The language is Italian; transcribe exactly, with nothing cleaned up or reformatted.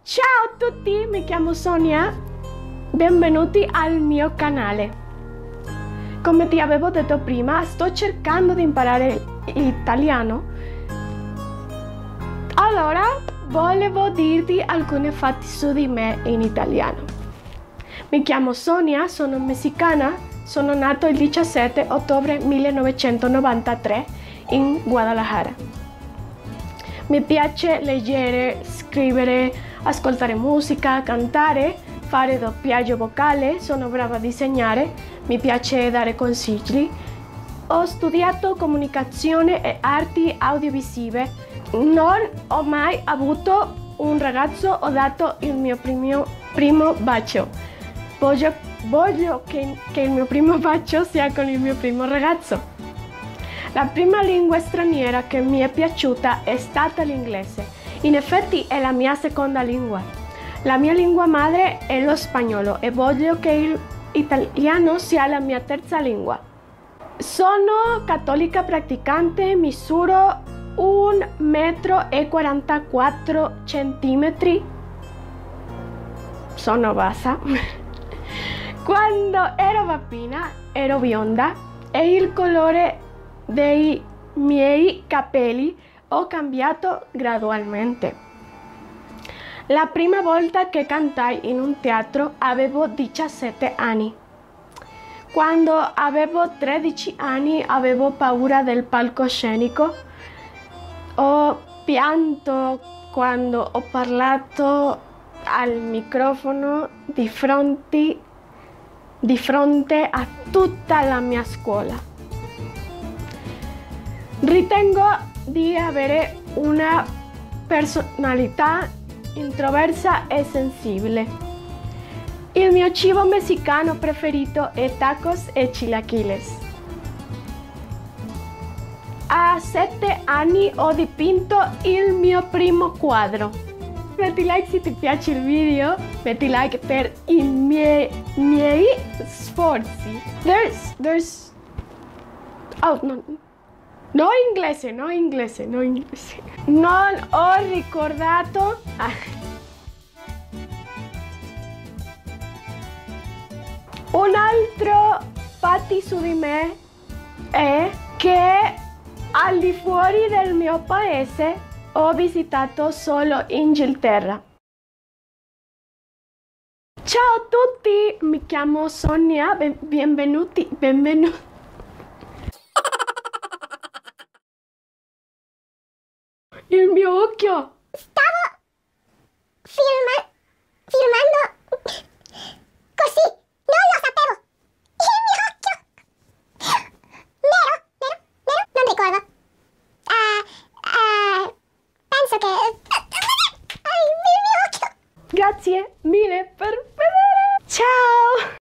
Ciao a tutti, mi chiamo Sonia, benvenuti al mio canale. Come ti avevo detto prima, sto cercando di imparare l'italiano. Allora, volevo dirti alcuni fatti su di me in italiano. Mi chiamo Sonia, sono messicana, sono nato il diciassette ottobre millenovecentonovantatré in Guadalajara. Mi piace leggere, scrivere, ascoltare musica, cantare, fare doppiaggio vocale, sono brava a disegnare, mi piace dare consigli. Ho studiato comunicazione e arti audiovisive. Non ho mai avuto un ragazzo, ho dato il mio primo, primo bacio. Voglio, voglio che, che il mio primo bacio sia con il mio primo ragazzo. La prima lingua straniera che mi è piaciuta è stata l'inglese. In effetti è la mia seconda lingua. La mia lingua madre è lo spagnolo e voglio che l'italiano sia la mia terza lingua. Sono cattolica praticante, misuro un metro e quarantaquattro centimetri. Sono bassa. Quando ero bambina ero bionda e il colore dei miei capelli ho cambiato gradualmente. La prima volta che cantai in un teatro avevo diciassette anni. Quando avevo tredici anni avevo paura del palcoscenico. Ho pianto quando ho parlato al microfono di fronte, di fronte a tutta la mia scuola. Ritengo di avere una personalità introversa e sensibile. Il mio cibo messicano preferito è tacos e chilaquiles. A sette anni ho dipinto il mio primo quadro. Metti like se ti piace il video, metti like per i miei, miei sforzi. There's, there's, oh no. No inglese, no inglese, no inglese. Non ho ricordato. Ah. Un altro fatto su di me è che al di fuori del mio paese ho visitato solo Inghilterra. Ciao a tutti, mi chiamo Sonia, ben, benvenuti, benvenuti. Il mio occhio! Stavo filma filmando così, non lo sapevo! Il mio occhio! Nero, nero, nero, non ricordo. Uh, uh, penso che... Uh, il mio occhio! Grazie mille per vedere! Ciao!